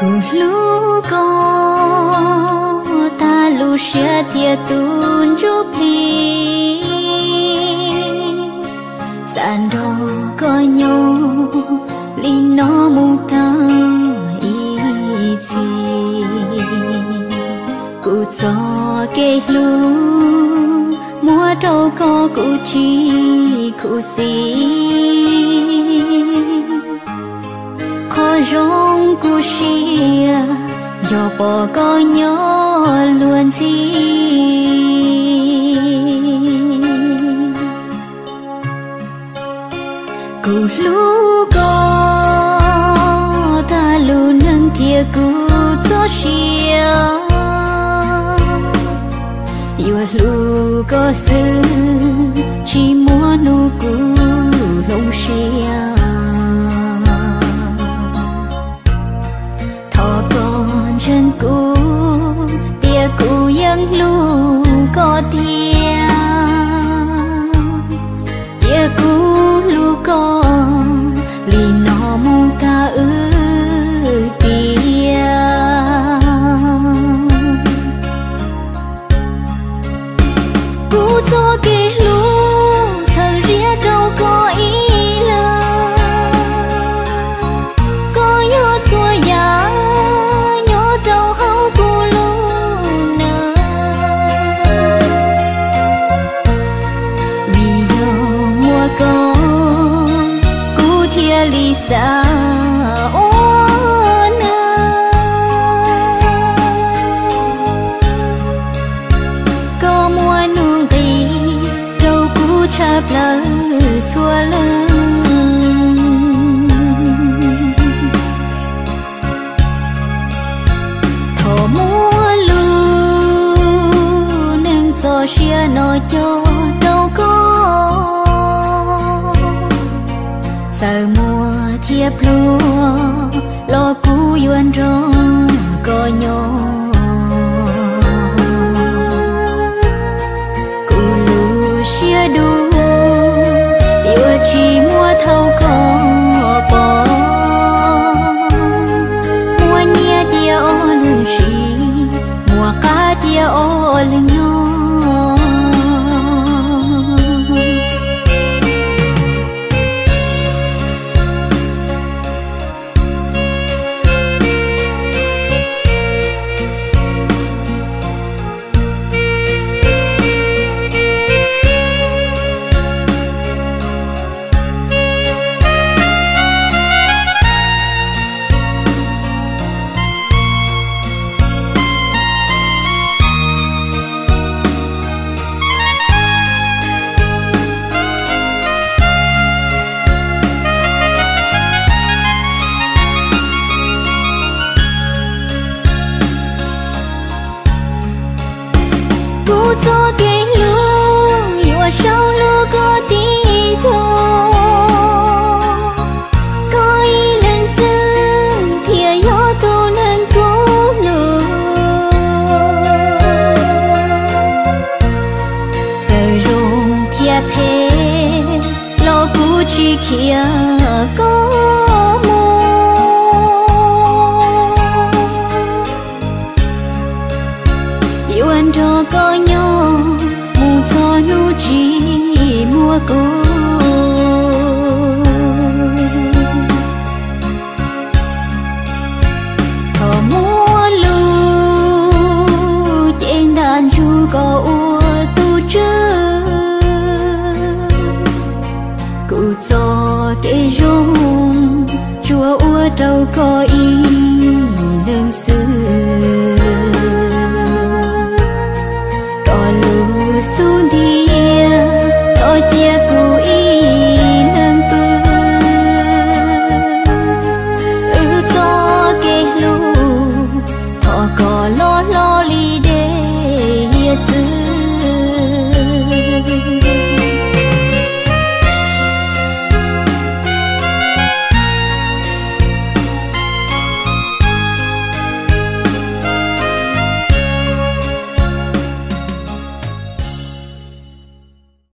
lu có ta lu xia thiệt tuôn chúc hi sàn đồ có nhau li nó mu ta ý chi cụ cho kê lu mua trâu có cụ chi cụ si khó rong cụ xia giờ bỏ có nhớ luôn gì cụ lu có ta lu nâng thiệt cụ cho xia yêu lu có sự chỉ muốn nụ cụ lông xia thọ con chân cụ tia cụ yên lu có tia cụ lu có lì nó mu ta tia cụ cho kê lu thằng ria trâu có ý lơ có nhớ thua giá nhớ trâu hấu cụ lu nơ vì giờ mua con cụ thia lì xa chắp lỡ chua lưng thọ mua lu nâng cho xia nó cho đâu có giờ mua thiệp lúa lo cú yuan rô có nhỏ cụ lu xia đu chỉ mua thâu có bỏ mua nhia tia ô lưng xì mua cá tia ô lưng nhon cụ cho kê lu yêu sao lu có tí thô có ý lên sương thìa gió tu nên cố lu giờ rung thìa phê lo cụ chỉ kia có yêu anh cho có nhau mù cho nu chỉ mua cô thọ mua lu trên đàn chu có ua tu trư cụ cho kê rung chùa ua trâu có ý